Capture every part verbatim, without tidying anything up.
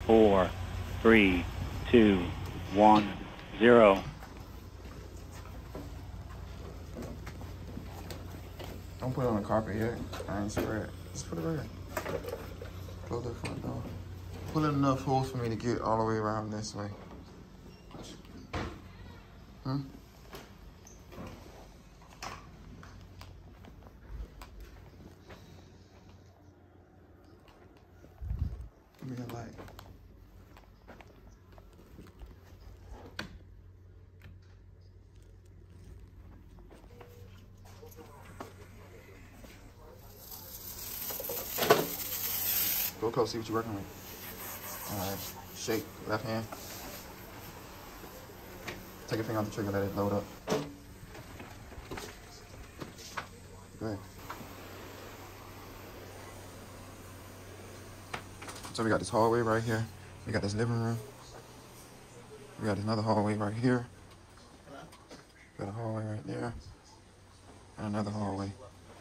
four, three, two, one, zero. Don't put it on the carpet yet. I ain't spread. Just put it right here. Close that front door. Pull in enough holes for me to get all the way around this way. Hmm? Give me a light. Go close, see what you're working with. All right, shake, left hand. Take your finger off the trigger, let it load up. Good. So we got this hallway right here. We got this living room. We got another hallway right here. Got a hallway right there. And another hallway.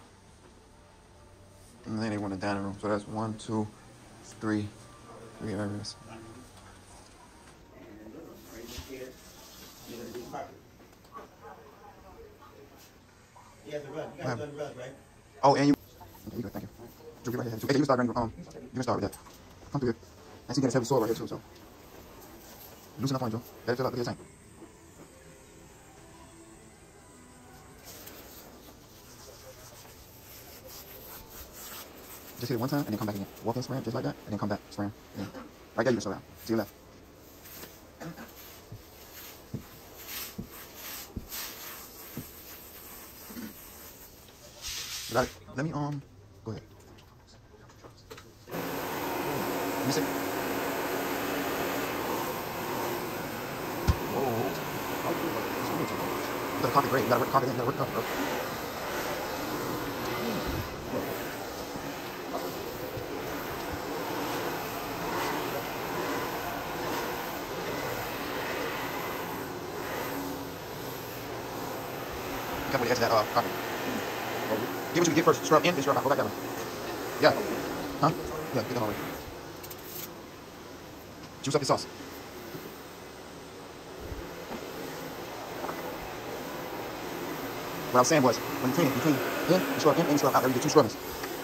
And then they want a dining room. So that's one, two, three, three areas. Yeah, the rug. You guys done the rug, right? Oh, and you. Okay, you good, thank you. Drew, get right here. Okay, you can start running. Um, you can start with that. Come through here. I see you got this heavy soil right here too, so. Loosen up on you, Joe. Let it fill up with your tank. Just hit it one time and then come back again. Walk in, spray, just like that, and then come back, spray. Yeah. Right there, you can slow down. To your left. You got it? Let me, um, go ahead. Let me see. Whoa. You gotta cock it great. You gotta work, cock it in. You gotta work it up, bro. Come with the edge of that uh, carpet. Get what you can get first. Scrub in, then scrub out. Go back that way. Yeah. Huh? Yeah, get the whole way. Juice up your sauce. What I was saying was, when you clean it, you clean in, you scrub in, and you scrub out. There you get two scrubbings.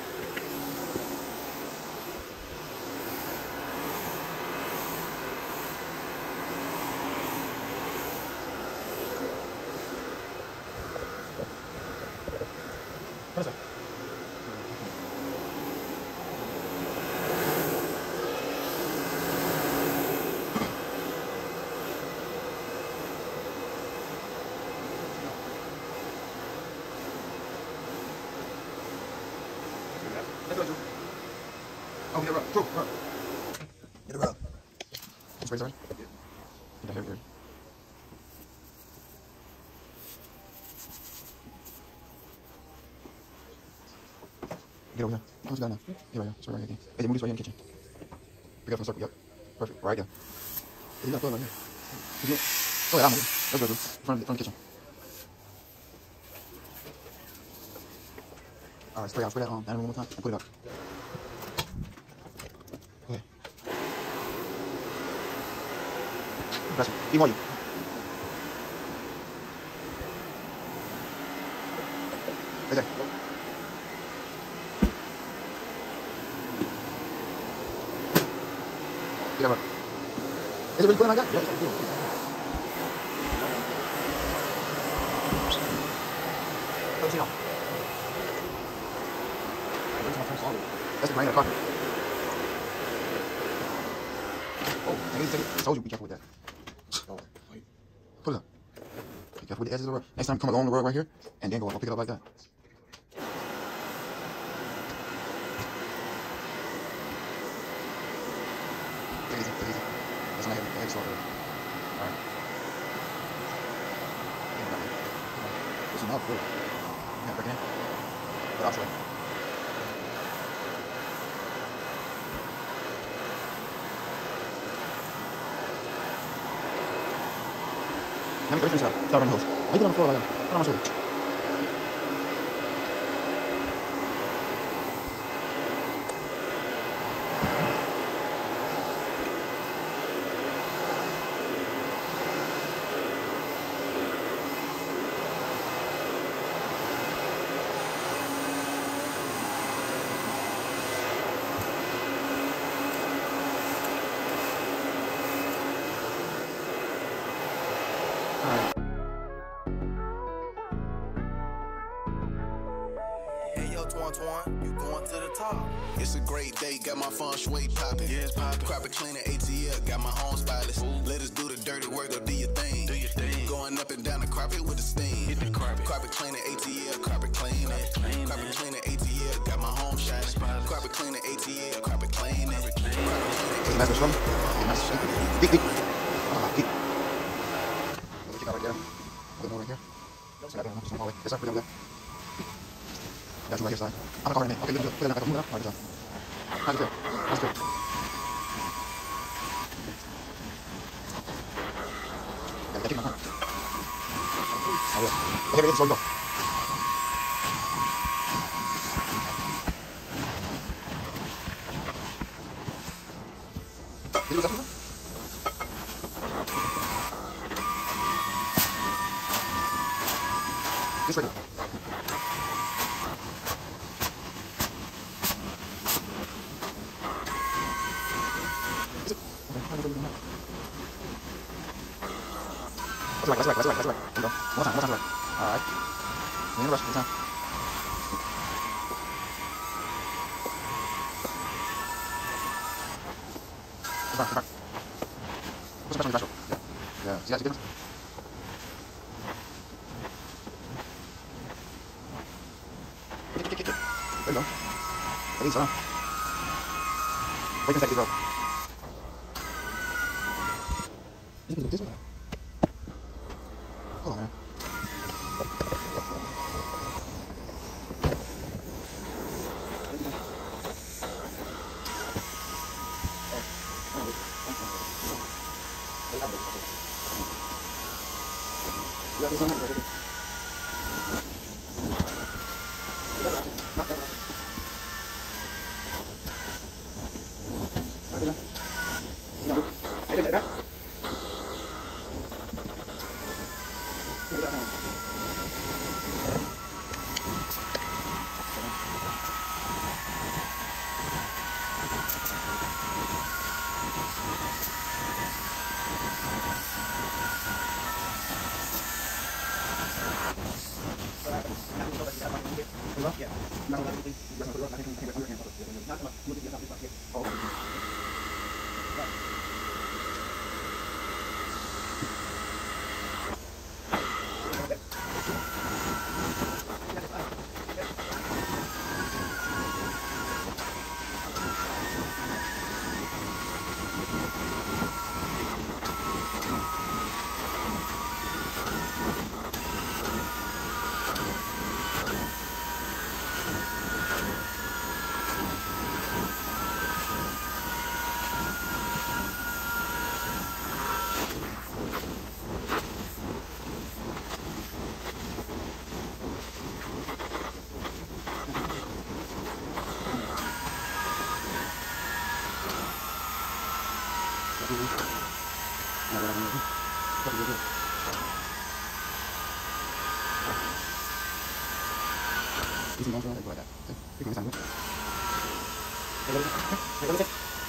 What is that? Let's go, Drew. Oh, get it rub. Drew, rub. Get it rub. It's right, sorry? Get that hair, here. Get over here. Oh, it's got enough. Get right here. It's right here again. Hey, move this right here in the kitchen. Pick up from the circle. Yep. Perfect. Right there. Hey, you got to throw it right here. Go ahead, I'm moving. Let's go, Drew. In front of the, front of the kitchen. All right, spray out. Spray that on. Dining room one more time and put it up. Go ahead. Press it. Keep volume. Right there. Get up. Is it really putting like that? Yeah, it's like doing. Let me see now. That's the grain of the carpet. Oh, I need to take it. I told you be careful with that. Put it up. Be careful with the edges of the rug. Next time, come along the rug right here, and then go up. I'll pick it up like that. Take it easy, take it easy. That's not heavy, heavy slow. Alright. Listen up, good. You got to break it in. Put it outside. Let me go finish up. Start running hose. Why you get on the floor like that? Put on my shoulder. Antoine, you going to the top. It's a great day, got my feng shui poppin'. Yeah, it's poppin'. Carpet cleaner, A T L, got my home spotless. Ooh. Let us do the dirty work, go do your thing. Do your thing. Going up and down the carpet with the steam. Hit the carpet. Carpet cleaner, A T L, carpet cleaning. Clean carpet cleaner, A T L, got my home shining. Spotless. Carpet cleaner, A T L, carpet cleaning. Carpet cleaning. Nice and strong. Okay, nice. Deep, deep. Ah, deep. Kick out right there. Put more right here. So that down, just one hallway. Yes, sir. Put it over there. Got you right here, side. I'm gonna call her name. Okay, good, good. Put it down. Move it up. All right, good job. How's it feel? How's it feel? Yeah, keep my corner. Oh, yeah. Okay, ready? So you go. Did you lose that one? Just right here. Is it? Okay, that's right, that's right, that's right, that's right. There you go. One more time, one more time, right. Alright. No need to rush, one time. Come back, come back. Put some pressure on your threshold. Yeah. Yeah. See that? See the difference? Kick, kick, kick, kick. There you go. Release, hold on. Wait a second, bro. You can do this one. Hold on, man. Easy down, like that. Okay, pick my time. Okay, okay, okay.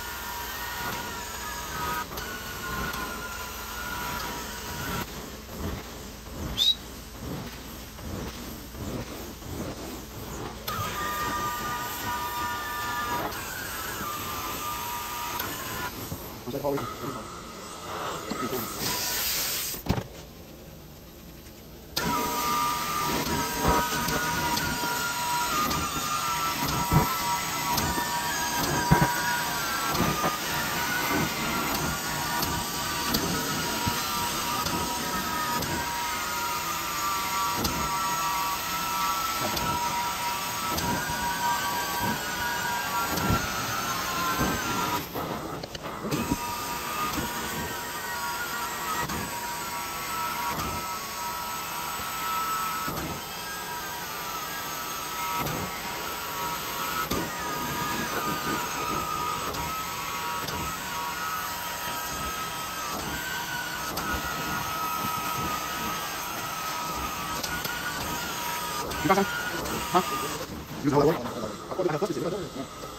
You got some? Huh? Use all that work? I thought I had touches. You got it.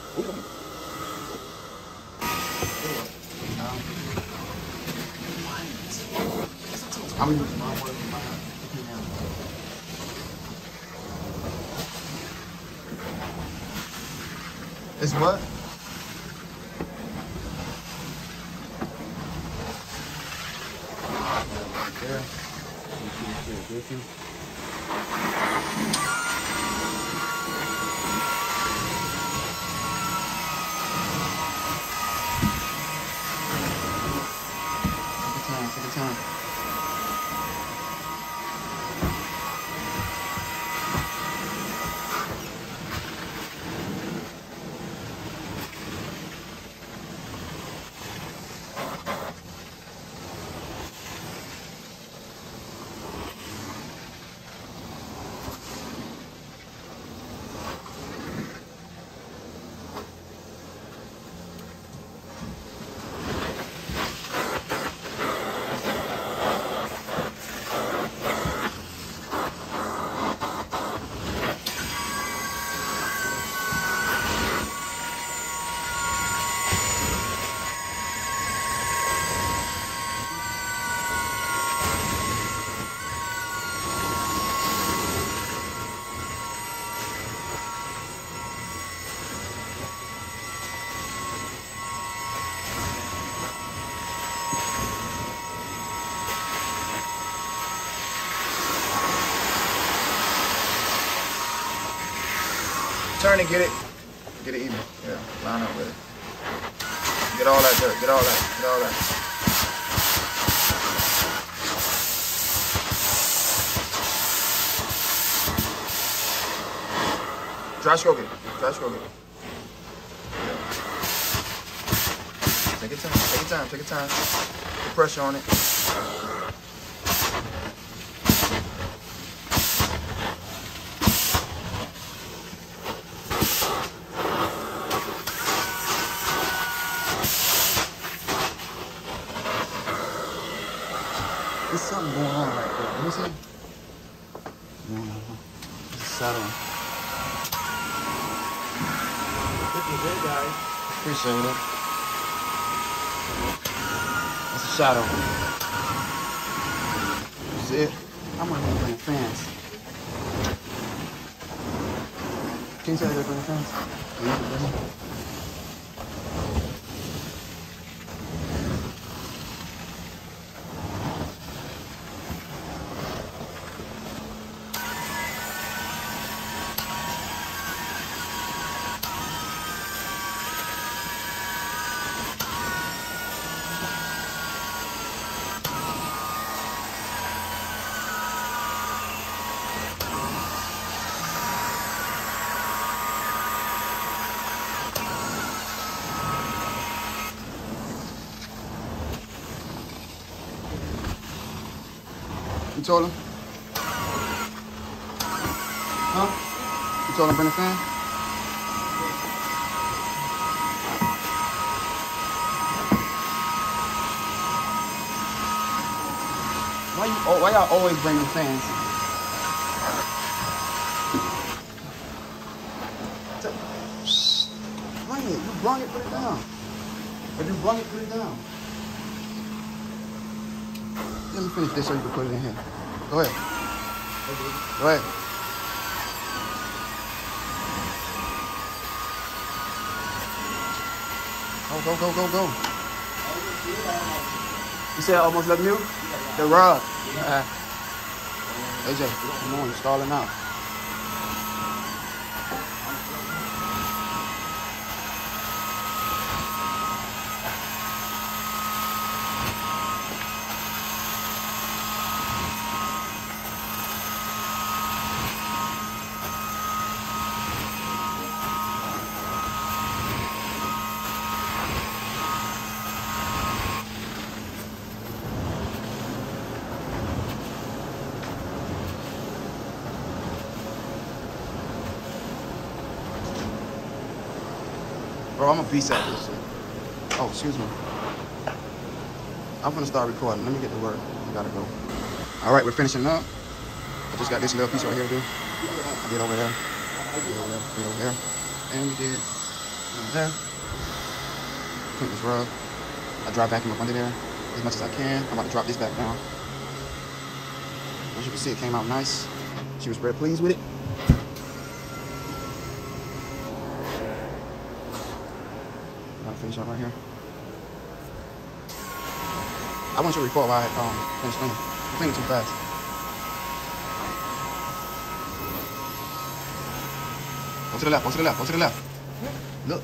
How many? It's what? Right there. Take your time. Turn and get it. Get it even. Yeah, line up with it. Get all that dirt. Get all that. Get all that. Dry stroke it. Dry stroke it. Yeah. Take your time. Take your time. Take your time. Put pressure on it. There's something going on right there. Let me see. No, no, no. It's a saddle. Looking good, guys. Appreciate it. That's a shadow. You see it? I'm gonna bring the fans. Can you tell they're bringing fans? Yeah, You told him? Huh? You told him bring a fan? Why you? Oh, why y'all always bring the fans? Shh. Bring it. You brung it. Put it down. If you brung it, put it down. Let me finish this so you can put it in here. Go ahead. Go ahead. Go, go, go, go, go. You said almost left mute? The rug. Uh, A J, come on, you're stalling out. Bro, I'm a beast at this shit. Oh, excuse me. I'm gonna start recording. Let me get to work. I gotta go. All right, we're finishing up. I just got this little piece right here to do. I did over there. I did over there. I did over there. And we did over there. Clean this rug. I dry vacuum up under there as much as I can. I'm about to drop this back down. As you can see, it came out nice. She was very pleased with it. finish up right here. I want you to record while I um, finish cleaning. I'm cleaning too fast. Go to the left, go to the left, go to the left. Look.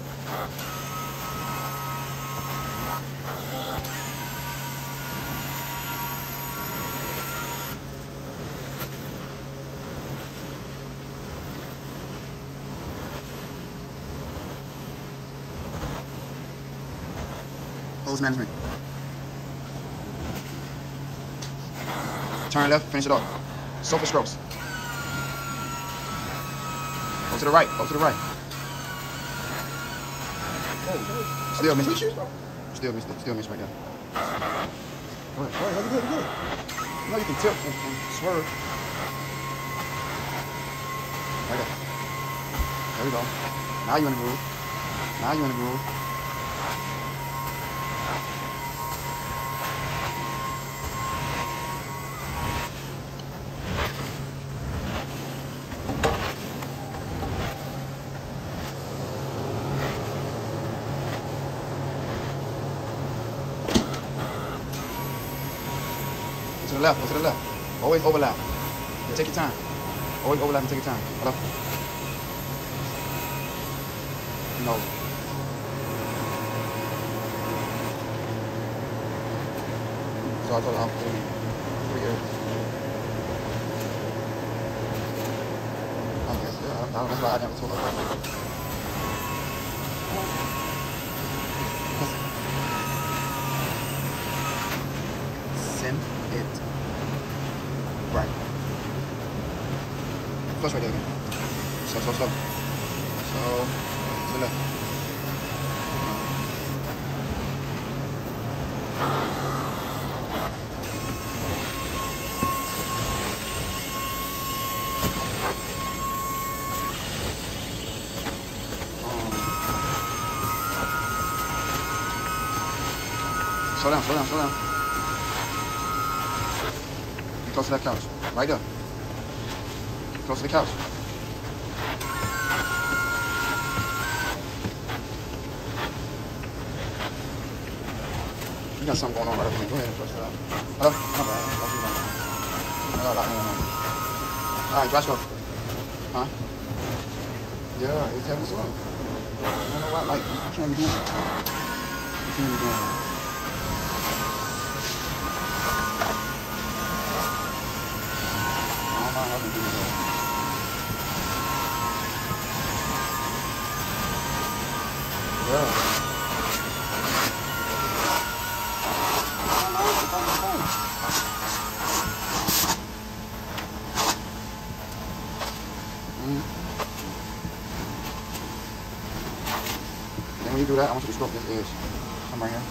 Hose management. Turn left, finish it off. Sofa strokes. Go to the right, go to the right. Still miss it. Still miss it, still miss right there. Go ahead, go ahead, go ahead, go ahead. You know you can tilt and, and swerve. Right there. There we go. Now you're in the groove. Now you're in the groove. To the left, go to the left. Always overlap. And take your time. Always overlap and take your time. Hello? No. So I told her I'm doing three years. I guess, yeah. I, I, that's why I never told her. Send it right. Flush right there again. Slow, slow, slow. So, to the left. Slow down, slow down, slow down. Get close to that couch. Right there. Get close to the couch. You got something going on right up here. Go ahead and flush that out. Hello? My bad. I got a lot going on. Alright, Josh, go. Huh? Yeah, it's heavy slow. I don't know what, like, you can't be doing it. You can't be doing it. Yeah. Mm. Then when you do that, I want you to stroke this edge. Come right here.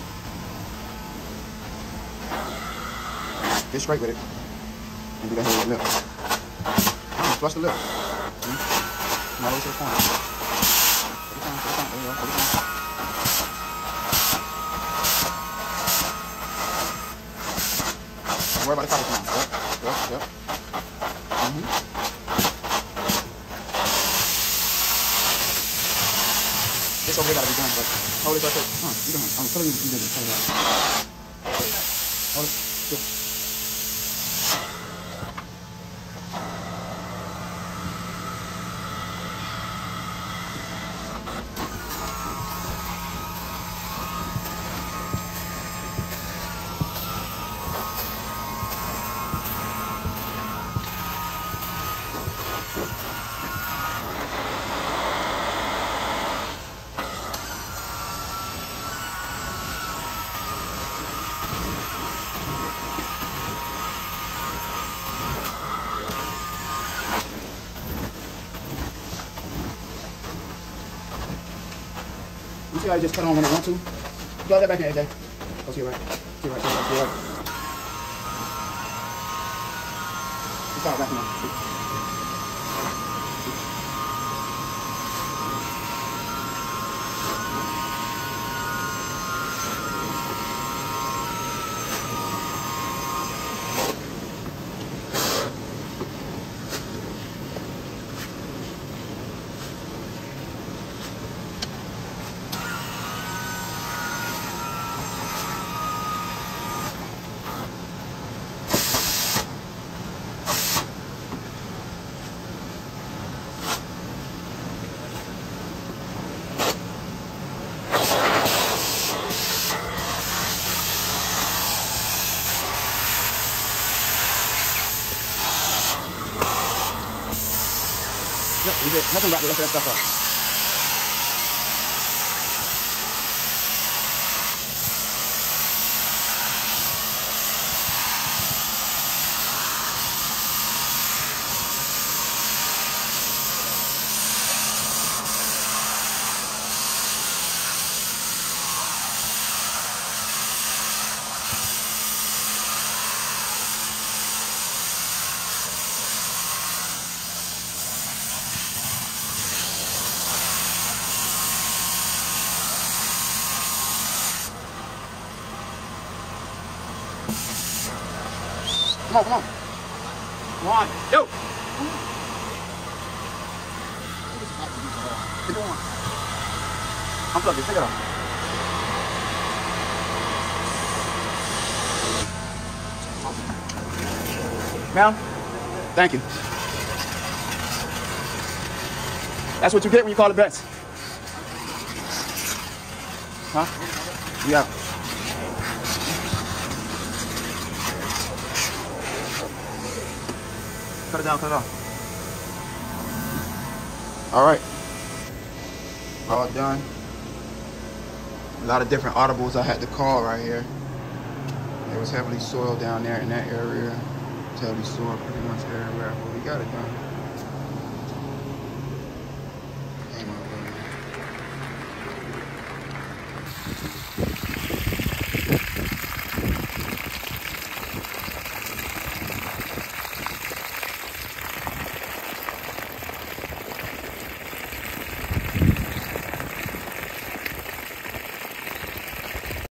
Get straight with it. And do that whole lip. Flush the lip. Mm. Now let's take time. Take time, take time. There you go. Take time. Don't worry about the cover now. Yep, yep, yep. Mm-hmm. This over here gotta be done, but hold it right there. Huh, you done. I'm telling you, you did it. Hold it out. Hold it. Good. You see how I just cut on when I want to? Draw that back in, A J. Go to your right. To your right, to your right, to your right. Just start back now. We did nothing about the rest of that stuff up. Come on, come on. Come on. Yo. Get on. Unplug it. Take it off. Ma'am, thank you. That's what you get when you call the vets. Huh? Yeah. Cut it down, cut it off. All right. All done. A lot of different audibles I had to call right here. It was heavily soiled down there in that area. Heavily soiled pretty much everywhere, but we got it done.